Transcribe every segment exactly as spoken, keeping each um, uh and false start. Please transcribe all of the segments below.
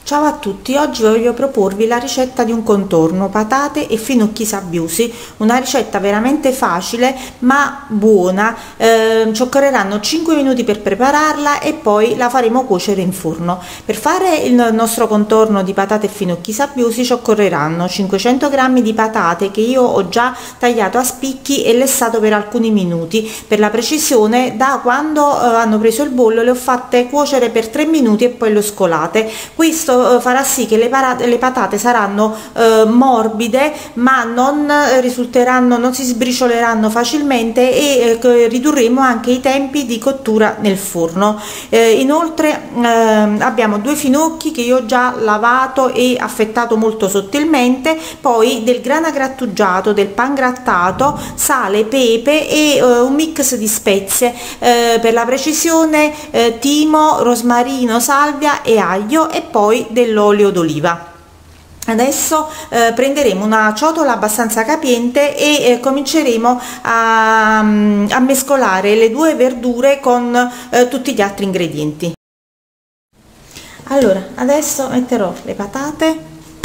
Ciao a tutti, oggi voglio proporvi la ricetta di un contorno, patate e finocchi sabbiusi, una ricetta veramente facile ma buona. Eh, ci occorreranno cinque minuti per prepararla e poi la faremo cuocere in forno. Per fare il nostro contorno di patate e finocchi sabbiusi ci occorreranno cinquecento grammi di patate che io ho già tagliato a spicchi e lessato per alcuni minuti. Per la precisione, da quando eh, hanno preso il bollo le ho fatte cuocere per tre minuti e poi le ho scolate. Questo farà sì che le, le patate saranno eh, morbide ma non risulteranno, non si sbricioleranno facilmente e eh, ridurremo anche i tempi di cottura nel forno. Eh, inoltre eh, abbiamo due finocchi che io ho già lavato e affettato molto sottilmente, poi del grana grattugiato, del pan grattato, sale, pepe e eh, un mix di spezie, eh, per la precisione eh, timo, rosmarino, salvia e aglio, e poi dell'olio d'oliva. Adesso eh, prenderemo una ciotola abbastanza capiente e eh, cominceremo a, a mescolare le due verdure con eh, tutti gli altri ingredienti. Allora, adesso metterò le patate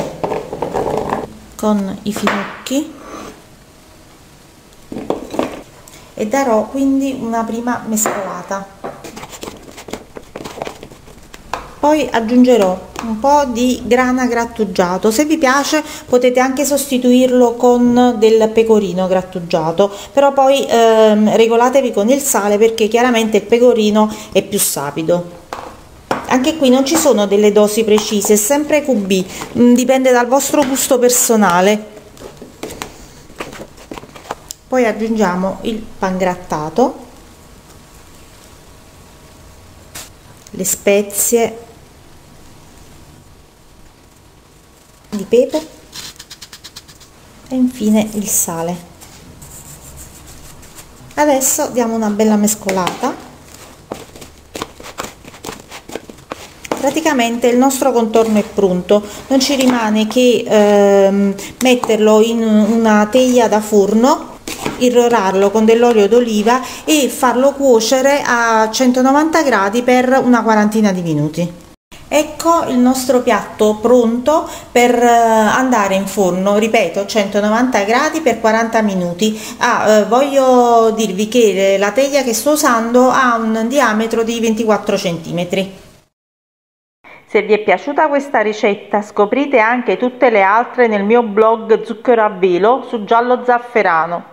con i finocchi e darò quindi una prima mescolata. Poi aggiungerò un po' di grana grattugiato, se vi piace potete anche sostituirlo con del pecorino grattugiato, però poi ehm, regolatevi con il sale perché chiaramente il pecorino è più sapido. Anche qui non ci sono delle dosi precise, è sempre Q B, dipende dal vostro gusto personale. Poi aggiungiamo il pan grattato, le spezie di pepe e infine il sale. Adesso diamo una bella mescolata. Praticamente il nostro contorno è pronto, non ci rimane che ehm, metterlo in una teglia da forno, irrorarlo con dell'olio d'oliva e farlo cuocere a centonovanta gradi per una quarantina di minuti. Ecco il nostro piatto pronto per andare in forno, ripeto, centonovanta gradi per quaranta minuti. Ah, eh, voglio dirvi che la teglia che sto usando ha un diametro di ventiquattro centimetri. Se vi è piaciuta questa ricetta, scoprite anche tutte le altre nel mio blog Zucchero a velo su Giallo Zafferano.